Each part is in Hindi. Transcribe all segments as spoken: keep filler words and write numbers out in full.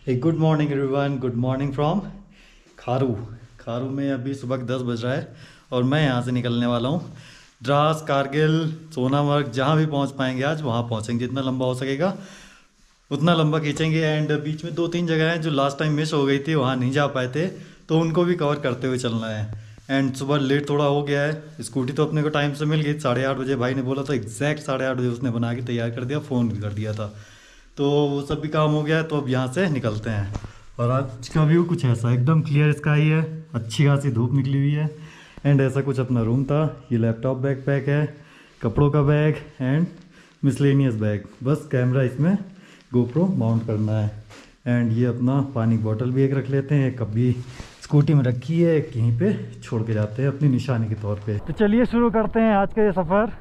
A good morning everyone, good morning from Kharu. Kharu में अभी सुबह के दस बज रहा है और मैं यहाँ से निकलने वाला हूँ। द्रास, कारगिल, सोनामर्ग, जहाँ भी पहुँच पाएंगे आज वहाँ पहुँचेंगे। जितना लंबा हो सकेगा उतना लंबा खींचेंगे। एंड बीच में दो तीन जगह हैं जो लास्ट टाइम मिस हो गई थी, वहाँ नहीं जा पाए थे, तो उनको भी कवर करते हुए चलना है। एंड सुबह लेट थोड़ा हो गया है। स्कूटी तो अपने को टाइम से मिल गई, साढ़े आठ बजे भाई ने बोला था, एग्जैक्ट साढ़े आठ बजे उसने बना के तैयार कर दिया, फ़ोन भी कर दिया था। तो वो सब भी काम हो गया है, तो अब यहाँ से निकलते हैं। और आज का व्यू कुछ ऐसा, एकदम क्लियर स्काई है, अच्छी खासी धूप निकली हुई है। एंड ऐसा कुछ अपना रूम था। ये लैपटॉप बैग पैक है, कपड़ों का बैग एंड मिसलेनियस बैग। बस कैमरा इसमें गोप्रो माउंट करना है। एंड ये अपना पानी की बोतल भी एक रख लेते हैं, एक कप भी स्कूटी में रखी है, एक यहीं पे छोड़ के जाते हैं अपनी निशानी के तौर पे। तो चलिए शुरू करते हैं आज का ये सफ़र।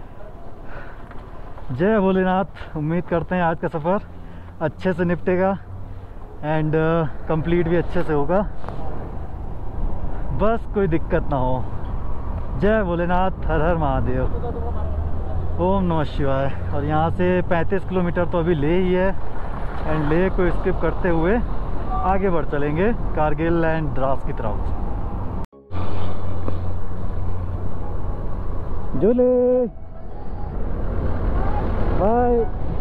जय भोलेनाथ। उम्मीद करते हैं आज का सफ़र अच्छे से निपटेगा एंड कंप्लीट भी अच्छे से होगा, बस कोई दिक्कत ना हो। जय भोलेनाथ, हर हर महादेव, ओम नमः शिवाय। और यहाँ से पैंतीस किलोमीटर तो अभी ले ही है। एंड ले को स्किप करते हुए आगे बढ़ चलेंगे कारगिल एंड द्रास की तरफ। जोले बाय।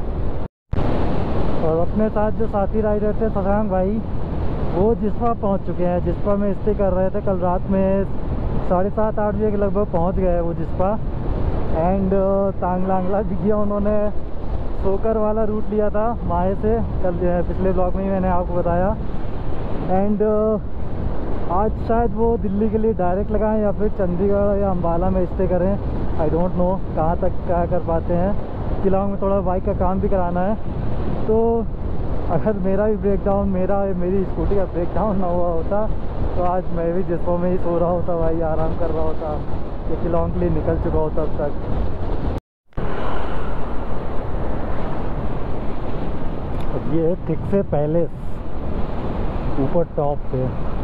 और अपने साथ जो साथी राइडर थे शशांक भाई, वो जिस्पा पहुंच चुके हैं। जिस्पा में स्टे कर रहे थे, कल रात में साढ़े सात आठ बजे के लगभग पहुंच गए वो जिस्पा। एंड तांगलांगला भी किया उन्होंने, सोकर वाला रूट लिया था माहे से, कल पिछले ब्लॉग में ही मैंने आपको बताया। एंड आज शायद वो दिल्ली के लिए डायरेक्ट लगाएं या फिर चंडीगढ़ या अम्बाला में स्टे करें। आई डोंट नो कहाँ तक क्या कर पाते हैं। किलांग में थोड़ा बाइक का काम भी कराना है, तो अगर मेरा भी ब्रेकडाउन, मेरा मेरी स्कूटी का ब्रेकडाउन ना हुआ होता तो आज मैं भी जिसको में ही सो रहा होता भाई, आराम कर रहा होता, ये किलांग के लिए निकल चुका होता अब तक। अब ये थिक से पैलेस ऊपर टॉप पे।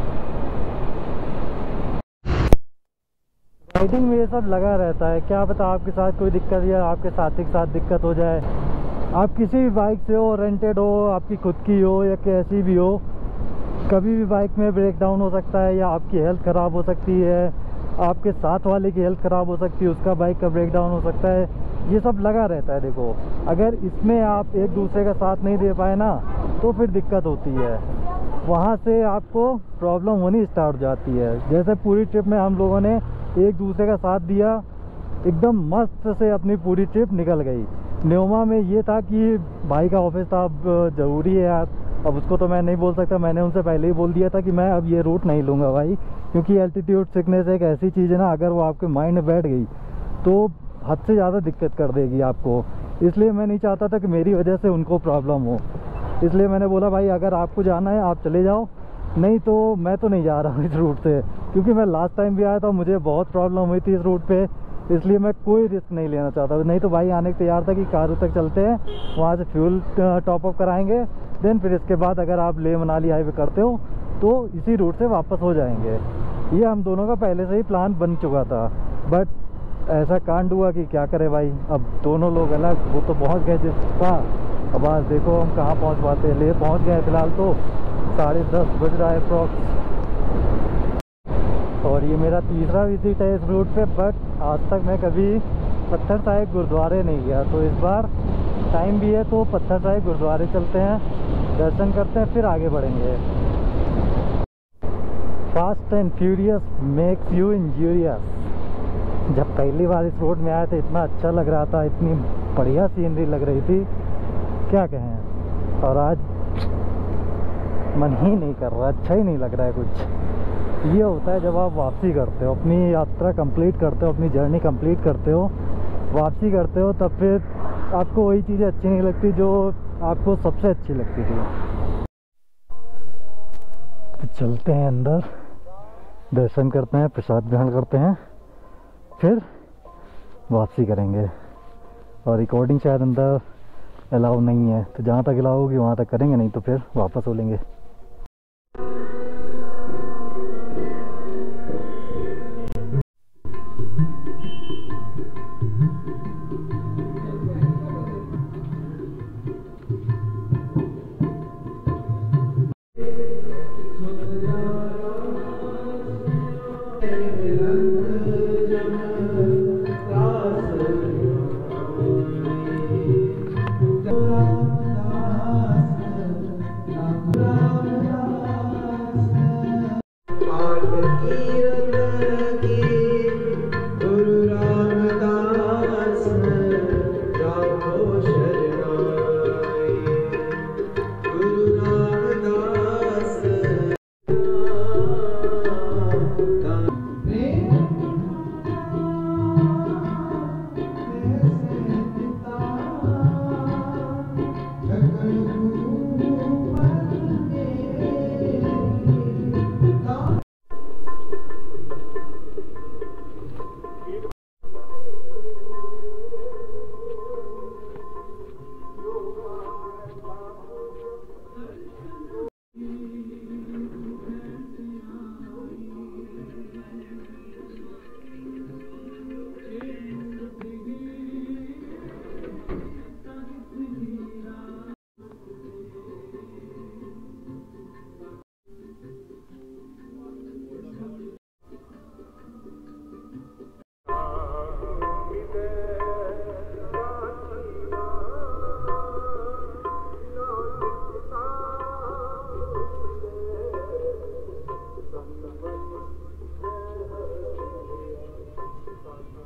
राइडिंग में ये सब लगा रहता है, क्या पता आपके साथ कोई दिक्कत या आपके साथी के साथ दिक्कत हो जाए। आप किसी भी बाइक से हो, रेंटेड हो, आपकी खुद की हो या कैसी भी हो, कभी भी बाइक में ब्रेकडाउन हो सकता है, या आपकी हेल्थ ख़राब हो सकती है, आपके साथ वाले की हेल्थ ख़राब हो सकती है, उसका बाइक का ब्रेकडाउन हो सकता है। ये सब लगा रहता है। देखो, अगर इसमें आप एक दूसरे का साथ नहीं दे पाए ना, तो फिर दिक्कत होती है, वहाँ से आपको प्रॉब्लम होनी स्टार्ट हो जाती है। जैसे पूरी ट्रिप में हम लोगों ने एक दूसरे का साथ दिया, एकदम मस्त से अपनी पूरी ट्रिप निकल गई। न्योमा में ये था कि भाई का ऑफिस था, अब ज़रूरी है यार, अब उसको तो मैं नहीं बोल सकता। मैंने उनसे पहले ही बोल दिया था कि मैं अब ये रूट नहीं लूँगा भाई, क्योंकि एल्टीट्यूड सिकनेस एक ऐसी चीज़ है ना, अगर वो आपके माइंड में बैठ गई तो हद से ज़्यादा दिक्कत कर देगी आपको। इसलिए मैं नहीं चाहता था कि मेरी वजह से उनको प्रॉब्लम हो। इसलिए मैंने बोला भाई अगर आपको जाना है आप चले जाओ, नहीं तो मैं तो नहीं जा रहा हूँ इस रूट से, क्योंकि मैं लास्ट टाइम भी आया था, मुझे बहुत प्रॉब्लम हुई थी इस रूट पे। इसलिए मैं कोई रिस्क नहीं लेना चाहता। नहीं तो भाई आने के तैयार था कि कारू तक चलते हैं, वहाँ से फ्यूल टॉप अप कराएंगे, देन फिर इसके बाद अगर आप ले मनाली हाईवे करते हो तो इसी रूट से वापस हो जाएंगे। ये हम दोनों का पहले से ही प्लान बन चुका था, बट ऐसा कांड हुआ कि क्या करे भाई। अब दोनों लोग अलग, वो तो पहुँच गए जिसका, अब आज देखो हम कहाँ पहुँच पाते हैं। ले पहुँच गए फिलहाल तो साढ़े दस बज रहा है अप्रॉक्स। और ये मेरा तीसरा विजिट है इस रूट पे, बट आज तक मैं कभी पत्थर साहिब गुरुद्वारे नहीं गया, तो इस बार टाइम भी है तो पत्थर साहिब गुरुद्वारे चलते हैं, दर्शन करते हैं, फिर आगे बढ़ेंगे। Fast and furious makes you injurious. जब पहली बार इस रोड में आया था इतना अच्छा लग रहा था, इतनी बढ़िया सीनरी लग रही थी, क्या कहें। और आज मन ही नहीं कर रहा, अच्छा ही नहीं लग रहा है कुछ। ये होता है जब आप वापसी करते हो, अपनी यात्रा कंप्लीट करते हो, अपनी जर्नी कंप्लीट करते हो, वापसी करते हो, तब फिर आपको वही चीज़ें अच्छी नहीं लगती जो आपको सबसे अच्छी लगती थी। तो चलते हैं अंदर, दर्शन करते हैं, प्रसाद ग्रहण करते हैं, फिर वापसी करेंगे। और रिकॉर्डिंग शायद अंदर अलाउ नहीं है, तो जहाँ तक अलाउ होगी वहाँ तक करेंगे, नहीं तो फिर वापस हो लेंगे।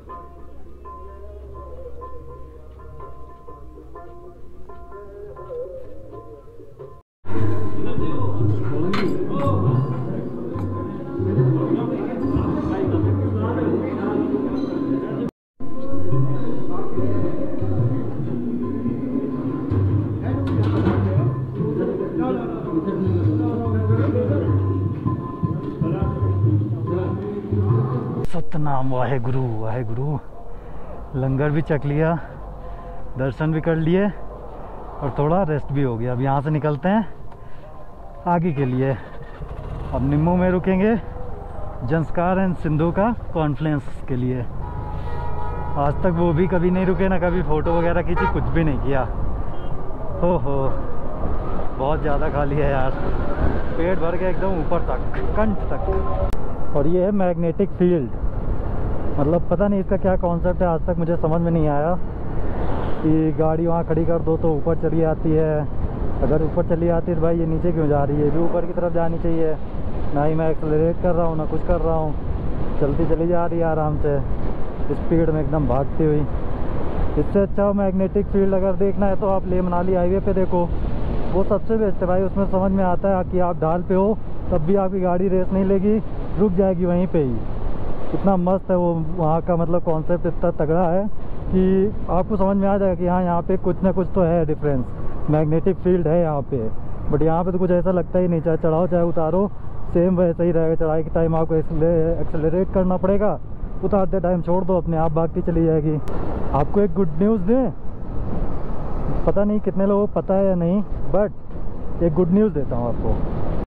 सतनाम वाहेगुरु वाहेगुरु। लंगर भी चख लिया, दर्शन भी कर लिए और थोड़ा रेस्ट भी हो गया। अब यहाँ से निकलते हैं आगे के लिए। अब निम्मू में रुकेंगे जंस्कार एंड सिंधु का कॉन्फ्रेंस के लिए। आज तक वो भी कभी नहीं रुके, ना कभी फ़ोटो वगैरह खींची, कुछ भी नहीं किया। हो हो बहुत ज़्यादा खा लिया यार, पेट भर के एकदम ऊपर तक, कंठ तक। और ये है मैग्नेटिक फील्ड, मतलब पता नहीं इसका क्या कॉन्सेप्ट है, आज तक मुझे समझ में नहीं आया कि गाड़ी वहाँ खड़ी कर दो तो ऊपर चली आती है, अगर ऊपर चली आती है तो भाई ये नीचे क्यों जा रही है, भी ऊपर की तरफ जानी चाहिए। ना ही मैं एक्सेलरेट कर रहा हूँ ना कुछ कर रहा हूँ, चलती चली जा रही है आराम से स्पीड में एकदम भागती हुई। इससे अच्छा मैग्नेटिक फील्ड अगर देखना है तो आप लेह मनाली हाईवे पे देखो, वो सबसे बेस्ट है भाई। उसमें समझ में आता है कि आप ढाल पे हो तब भी आपकी गाड़ी रेस नहीं लेगी, रुक जाएगी वहीं पे ही। इतना मस्त है वो वहाँ का, मतलब कॉन्सेप्ट इतना तगड़ा है कि आपको समझ में आ जाएगा कि हाँ यहाँ पे कुछ ना कुछ तो है डिफरेंस, मैग्नेटिक फील्ड है यहाँ पे। बट यहाँ पे तो कुछ ऐसा लगता ही नहीं, चाहे चढ़ाओ चाहे उतारो सेम वैसा ही रहेगा। चढ़ाई के टाइम आपको एक्सेलरेट करना पड़ेगा, उतारते टाइम छोड़ दो, अपने आप भागती चली जाएगी। आपको एक गुड न्यूज़ दें, पता नहीं कितने लोगों को पता है या नहीं, बट एक गुड न्यूज़ देता हूँ आपको।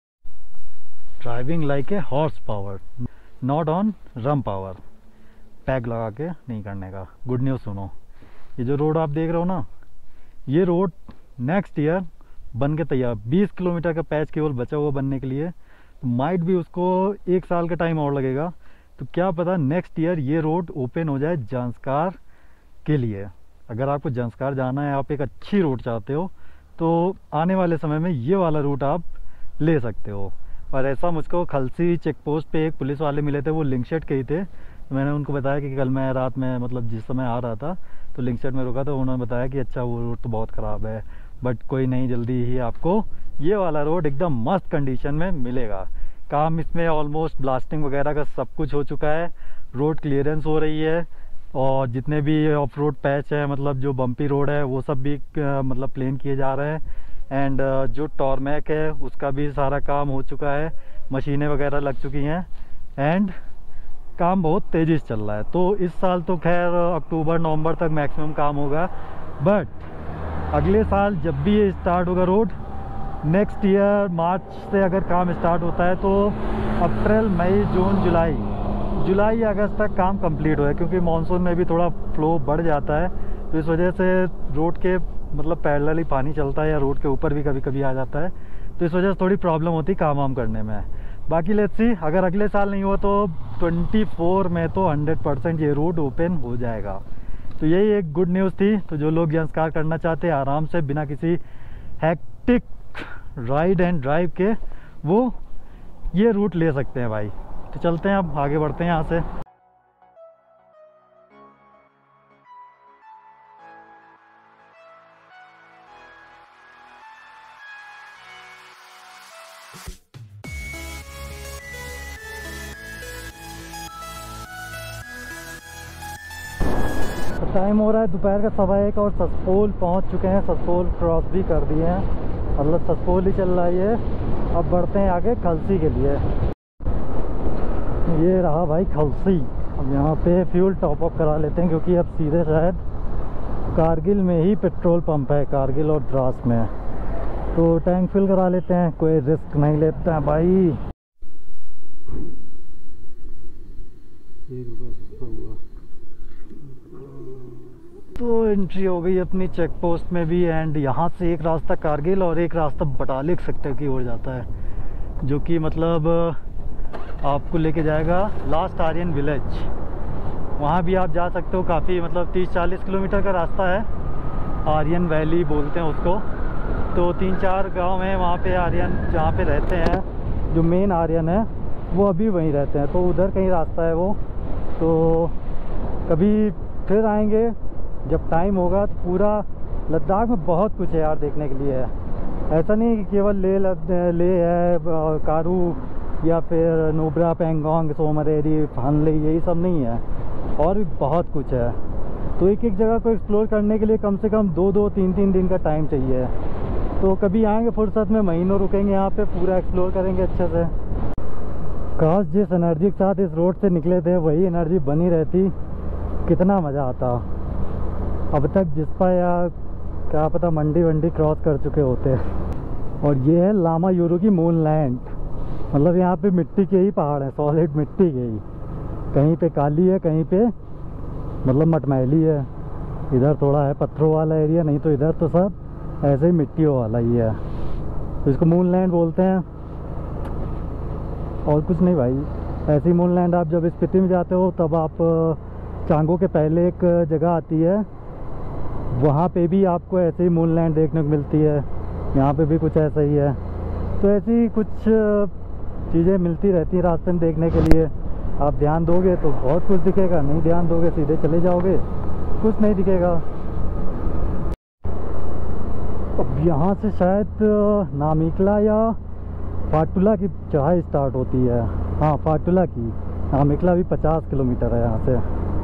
Driving like a horse power, not on rum power. Peg लगा के नहीं करने का। गुड न्यूज़ सुनो, ये जो रोड आप देख रहे हो ना, ये रोड नेक्स्ट ईयर बन के तैयार, बीस किलोमीटर का पैच केवल बचा हुआ बनने के लिए। तो माइट भी उसको एक साल का टाइम और लगेगा, तो क्या पता नेक्स्ट ईयर ये रोड ओपन हो जाए जंस्कार के लिए। अगर आपको जंस्कार जाना है, आप एक अच्छी रोड चाहते हो, तो आने वाले समय में ये वाला रूट आप ले सकते हो। और ऐसा मुझको खलसी चेक पोस्ट पे एक पुलिस वाले मिले थे, वो लिंकशेट के ही थे। तो मैंने उनको बताया कि कल मैं रात में, मतलब जिस समय आ रहा था तो लिंकशेट में रुका, तो उन्होंने बताया कि अच्छा वो रोड तो बहुत ख़राब है, बट कोई नहीं, जल्दी ही आपको ये वाला रोड एकदम मस्त कंडीशन में मिलेगा। काम इसमें ऑलमोस्ट ब्लास्टिंग वगैरह का सब कुछ हो चुका है, रोड क्लियरेंस हो रही है, और जितने भी ऑफ रोड पैच है, मतलब जो बम्पी रोड है, वो सब भी मतलब प्लेन किए जा रहे हैं। एंड जो टॉर्मैक है उसका भी सारा काम हो चुका है, मशीनें वगैरह लग चुकी हैं, एंड काम बहुत तेज़ी से चल रहा है। तो इस साल तो खैर अक्टूबर नवंबर तक मैक्सिमम काम होगा, बट अगले साल जब भी ये स्टार्ट होगा रोड, नेक्स्ट ईयर मार्च से अगर काम स्टार्ट होता है तो अप्रैल मई जून जुलाई जुलाई अगस्त तक काम कंप्लीट हो है, क्योंकि मानसून में भी थोड़ा फ्लो बढ़ जाता है, तो इस वजह से रोड के मतलब पैरेलल ही पानी चलता है, या रोड के ऊपर भी कभी कभी आ जाता है, तो इस वजह से थोड़ी प्रॉब्लम होती है काम वाम करने में। बाकी लेट्स सी, अगर अगले साल नहीं हुआ तो चौबीस में तो हंड्रेड परसेंट ये रोड ओपन हो जाएगा। तो यही एक गुड न्यूज़ थी। तो जो लोग जंस्कार करना चाहते हैं आराम से बिना किसी हैक्टिक राइड एंड ड्राइव के, वो ये रूट ले सकते हैं भाई। तो चलते हैं, अब आगे बढ़ते हैं यहाँ से। टाइम हो रहा है दोपहर का सवा एक, और ससपोल पहुँच चुके हैं, ससपोल क्रॉस भी कर दिए हैं, मतलब ससपोल ही चल रहा है ये। अब बढ़ते हैं आगे खलसी के लिए। ये रहा भाई खलसी। अब यहाँ पे फ्यूल टॉप अप करा लेते हैं, क्योंकि अब सीधे शायद कारगिल में ही पेट्रोल पंप है, कारगिल और द्रास में, तो टैंक फिल करा लेते हैं, कोई रिस्क नहीं लेते हैं भाई। एक रुपया सस्ता हुआ। तो एंट्री हो गई अपनी चेक पोस्ट में भी, एंड यहाँ से एक रास्ता कारगिल और एक रास्ता बटालिक सेक्टर की ओर जाता है, जो कि मतलब आपको लेके जाएगा लास्ट आर्यन विलेज। वहाँ भी आप जा सकते हो, काफ़ी मतलब तीस चालीस किलोमीटर का रास्ता है, आर्यन वैली बोलते हैं उसको। तो तीन चार गांव हैं वहाँ पे आर्यन जहाँ पे रहते हैं, जो मेन आर्यन है वो अभी वहीं रहते हैं, तो उधर कहीं रास्ता है वो। तो कभी फिर आएंगे जब टाइम होगा। तो पूरा लद्दाख में बहुत कुछ है यार देखने के लिए है। ऐसा नहीं कि केवल ले ले है, कारू या फिर नुब्रा, पेंगोंग, सोमरेरी, फानले, यही सब नहीं है, और भी बहुत कुछ है। तो एक एक जगह को एक्सप्लोर करने के लिए कम से कम दो दो तीन तीन दिन का टाइम चाहिए। तो कभी आएंगे फुर्सत में, महीनों रुकेंगे यहाँ पे, पूरा एक्सप्लोर करेंगे अच्छे से। काश जिस एनर्जी के साथ इस रोड से निकले थे वही एनर्जी बनी रहती, कितना मज़ा आता। अब तक जिस्पा या क्या पता मंडी वंडी क्रॉस कर चुके होते। और ये है लामा यूरो की मून लैंड, मतलब यहाँ पे मिट्टी के ही पहाड़ हैं, सॉलिड मिट्टी के ही। कहीं पे काली है, कहीं पे मतलब मटमैली है। इधर थोड़ा है पत्थरों वाला एरिया, नहीं तो इधर तो सब ऐसे ही मिट्टियों वाला ही है। तो इसको मून लैंड बोलते हैं, और कुछ नहीं भाई। ऐसी मून लैंड आप जब स्पीति में जाते हो तब आप चांगो के पहले एक जगह आती है, वहाँ पे भी आपको ऐसे ही मून लैंड देखने को मिलती है। यहाँ पे भी कुछ ऐसा ही है। तो ऐसी कुछ चीज़ें मिलती रहती हैं रास्ते में देखने के लिए। आप ध्यान दोगे तो बहुत कुछ दिखेगा, नहीं ध्यान दोगे सीधे चले जाओगे, कुछ नहीं दिखेगा। अब यहाँ से शायद नामिकला या फाटुला की चढ़ाई स्टार्ट होती है। हाँ, फाटुला की। नामिकला भी पचास किलोमीटर है यहाँ से।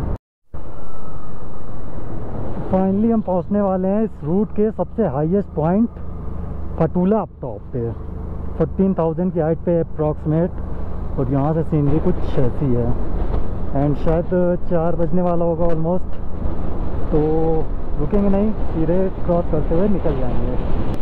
फाइनली हम पहुँचने वाले हैं इस रूट के सबसे highest point, Fotula up top पे, चौदह हज़ार की हाइट पे अप्रॉक्सीमेट। और यहाँ से सीनरी कुछ ऐसी है। एंड शायद चार बजने वाला होगा ऑलमोस्ट, तो रुकेंगे नहीं, सीधे क्रॉस करते हुए निकल जाएंगे।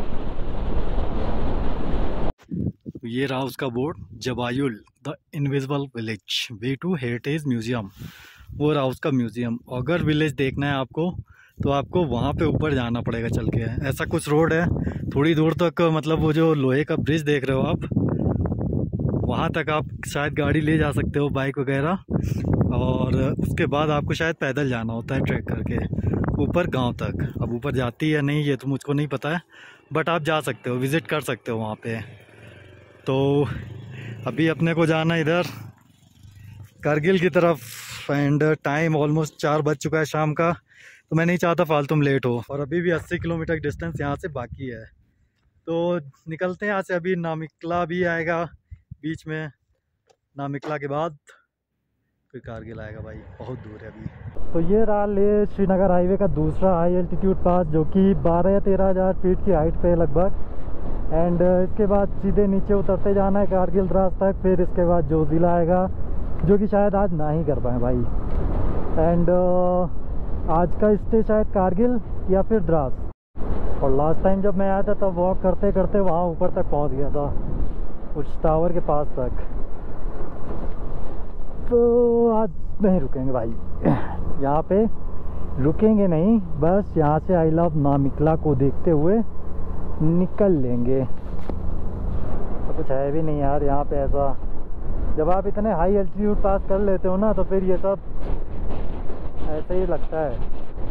ये रहा उसका बोर्ड, जबायुल the invisible village, way to heritage museum. वो रहा उसका म्यूजियम। अगर विलेज देखना है आपको तो आपको वहाँ पे ऊपर जाना पड़ेगा चल के। ऐसा कुछ रोड है थोड़ी दूर तक, मतलब वो जो लोहे का ब्रिज देख रहे हो आप, वहाँ तक आप शायद गाड़ी ले जा सकते हो, बाइक वगैरह। और उसके बाद आपको शायद पैदल जाना होता है ट्रैक करके ऊपर गांव तक। अब ऊपर जाती है या नहीं ये तो मुझको नहीं पता है, बट आप जा सकते हो, विज़िट कर सकते हो वहाँ पे। तो अभी अपने को जाना इधर कारगिल की तरफ। एंड टाइम ऑलमोस्ट चार बज चुका है शाम का, तो मैं नहीं चाहता फालतू में लेट हो। और अभी भी अस्सी किलोमीटर डिस्टेंस यहाँ से बाकी है, तो निकलते हैं यहाँ से। अभी नामिकला भी आएगा बीच में, नामिकला के बाद फिर कारगिल आएगा भाई, बहुत दूर है अभी। तो ये रहा ले श्रीनगर हाईवे का दूसरा हाई एल्टीट्यूड पास, जो कि बारह या तेरह हज़ार फीट की हाइट पे है लगभग। एंड इसके बाद सीधे नीचे उतरते जाना है कारगिल द्रास तक। फिर इसके बाद जोजिला आएगा, जो कि शायद आज ना ही कर पाए भाई। एंड आज का स्टे शायद कारगिल या फिर द्रास। और लास्ट टाइम जब मैं आया था तब वॉक करते करते वहाँ ऊपर तक पहुँच गया था, कुछ टावर के पास तक। तो आज नहीं रुकेंगे भाई, यहाँ पे रुकेंगे नहीं, बस यहाँ से आई लव नामिकला को देखते हुए निकल लेंगे। तो कुछ है भी नहीं यार यहाँ पे ऐसा। जब आप इतने हाई एल्टीट्यूड पास कर लेते हो ना, तो फिर ये सब ऐसे ही लगता है।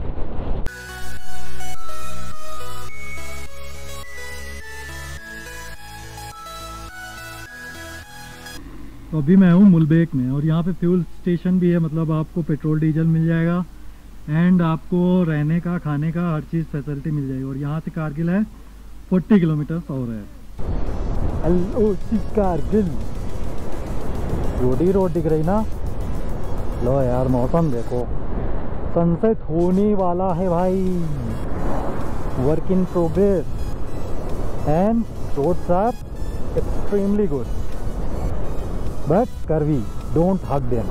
तो अभी मैं हूँ मुलबेक में, और यहाँ पे फ्यूल स्टेशन भी है, मतलब आपको पेट्रोल डीजल मिल जाएगा। एंड आपको रहने का, खाने का, हर चीज़ फैसिलिटी मिल जाएगी। और यहाँ से कारगिल है चालीस किलोमीटर और है। एलओसी कारगिल रोड ही रोड दिख रही ना। लो यार मौसम देखो, सनसेट होने वाला है भाई, work in progress. And roads are extremely good, but curvy, don't hug them.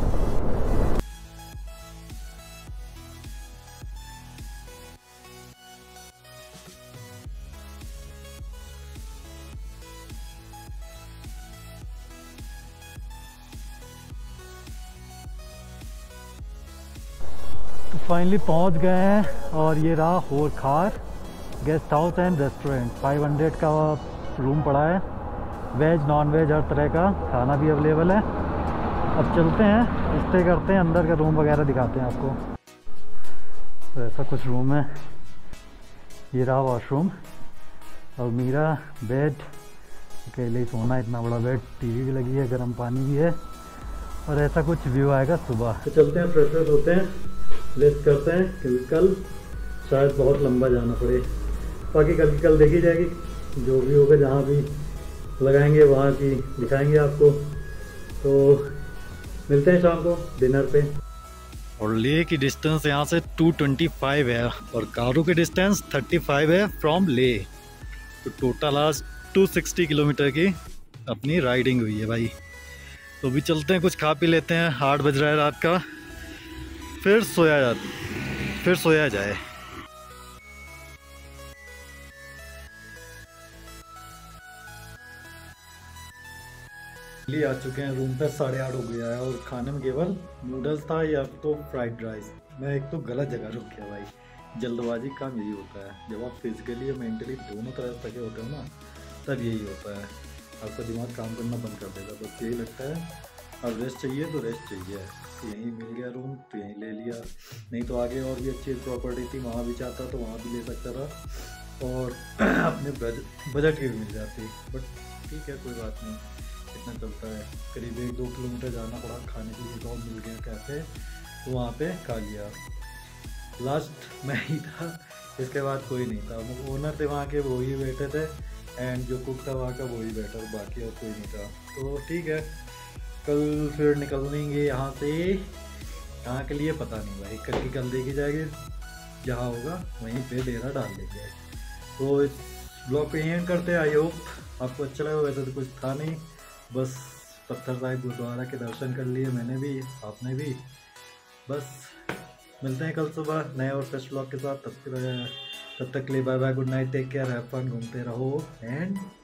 तो फाइनली पहुंच गए हैं, और ये रहा Horkhar guest house and restaurant. पाँच सौ का रूम पड़ा है, वेज नॉन वेज हर तरह का खाना भी अवेलेबल है। अब चलते हैं, स्टे करते हैं, अंदर का रूम वगैरह दिखाते हैं आपको। तो ऐसा कुछ रूम है, ये रहा वॉशरूम, अलमीरा, बेड, अकेले ही सोना, इतना बड़ा बेड, टीवी भी लगी है, गर्म पानी भी है। और ऐसा कुछ व्यू आएगा सुबह। तो चलते हैं, फ्रेश फ्रेश होते हैं, रेस्ट करते हैं, क्योंकि कल शायद बहुत लंबा जाना पड़े। बाकी कल की कल देखी जाएगी, जो भी होगा, जहाँ भी लगाएंगे वहाँ की दिखाएंगे आपको। तो मिलते हैं शाम को डिनर पे। और ले की डिस्टेंस यहाँ से दो सौ पच्चीस है और कारू की डिस्टेंस पैंतीस है फ्रॉम ले। तो टोटल आज दो सौ साठ किलोमीटर की अपनी राइडिंग हुई है भाई। तो अभी चलते हैं, कुछ खा पी लेते हैं। आठ बज रहा है रात का, फिर सोया जा फिर सोया जाए। आ चुके हैं रूम पे, साढ़े आठ हो गया है और खाने में केवल नूडल्स था या तो फ्राइड राइस। मैं एक तो गलत जगह रुक गया भाई। जल्दबाजी काम यही होता है, जब आप फिजिकली और मेंटली दोनों तरह थके होते हो ना, तब यही होता है, आपका दिमाग काम करना बंद कर देगा। बस यही लगता है, अब रेस्ट चाहिए तो रेस्ट चाहिए। यहीं मिल गया रूम तो यहीं ले लिया, नहीं तो आगे और भी अच्छी प्रॉपर्टी थी, वहाँ भी चाहता तो वहाँ भी ले सकता था और अपने बजट की भी मिल जाती। बट ठीक है, कोई बात नहीं, इतना चलता है। करीब एक दो किलोमीटर जाना पड़ा, खाने के लिए जॉब मिल गया कैफे, तो वहाँ पे खा लिया। लास्ट मैं ही था, इसके बाद कोई नहीं था। ओनर थे वहाँ के, वो ही बैठे थे, एंड जो कुक था वहाँ का वो ही बैठा, बाकी और कोई नहीं था। तो ठीक है, कल फिर निकलेंगे यहाँ से। कहाँ के लिए पता नहीं भाई, कल की कल देखी जाएगी, जहाँ होगा वहीं पे डेरा डाल देंगे। तो इस ब्लॉग को यहीं करते हैं। आई होप आपको अच्छा लगा। वैसे तो कुछ था नहीं, बस पत्थर साहिब गुरुद्वारा के दर्शन कर लिए मैंने भी, आपने भी। बस मिलते हैं कल सुबह नए और फ्रेश ब्लॉग के साथ। तब तक तब तक के लिए bye bye, good night, take care, have fun, घूमते रहो एंड